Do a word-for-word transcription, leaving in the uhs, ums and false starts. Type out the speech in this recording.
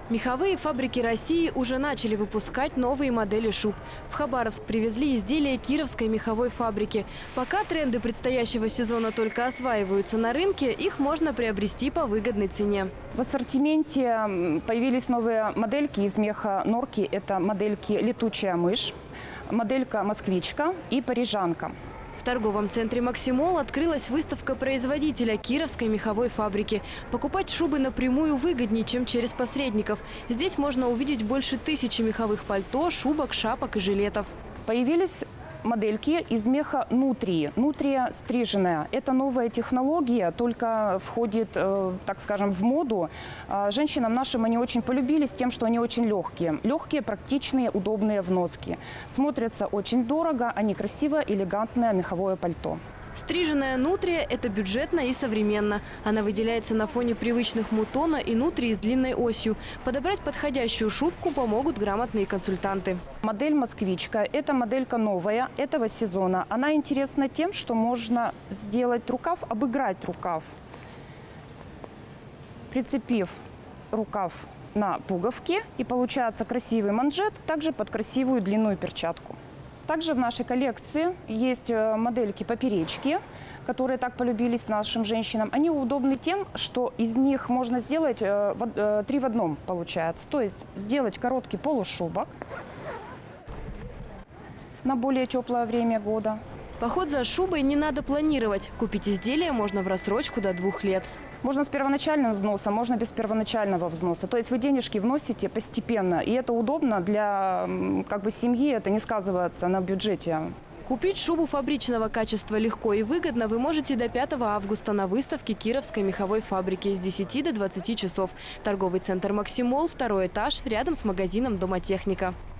Меховые фабрики России уже начали выпускать новые модели шуб. В Хабаровск привезли изделия Кировской меховой фабрики. Пока тренды предстоящего сезона только осваиваются на рынке, их можно приобрести по выгодной цене. В ассортименте появились новые модельки из меха норки. Это модельки «Летучая мышь», моделька «Москвичка» и «Парижанка». В торговом центре «Максимол» открылась выставка производителя Кировской меховой фабрики. Покупать шубы напрямую выгоднее, чем через посредников. Здесь можно увидеть больше тысячи меховых пальто, шубок, шапок и жилетов. Появились модельки из меха нутрии. Нутрия стриженная. Это новая технология, только входит, э, так скажем, в моду. Э, женщинам нашим они очень полюбились тем, что они очень легкие. Легкие, практичные, удобные в носке. Смотрятся очень дорого, они красивое, элегантное меховое пальто. Стриженная нутрия – это бюджетно и современно. Она выделяется на фоне привычных мутона и нутрии с длинной осью. Подобрать подходящую шубку помогут грамотные консультанты. Модель «Москвичка» – это моделька новая этого сезона. Она интересна тем, что можно сделать рукав, обыграть рукав, прицепив рукав на пуговки, и получается красивый манжет, также под красивую длинную перчатку. Также в нашей коллекции есть модельки поперечки, которые так полюбились нашим женщинам. Они удобны тем, что из них можно сделать три в одном, получается. То есть сделать короткий полушубок на более теплое время года. Поход за шубой не надо планировать. Купить изделие можно в рассрочку до двух лет. Можно с первоначальным взносом, можно без первоначального взноса. То есть вы денежки вносите постепенно, и это удобно для как бы, семьи, это не сказывается на бюджете. Купить шубу фабричного качества легко и выгодно вы можете до пятого августа на выставке Кировской меховой фабрики с десяти до двадцати часов. Торговый центр «Максимол», второй этаж, рядом с магазином «Домотехника».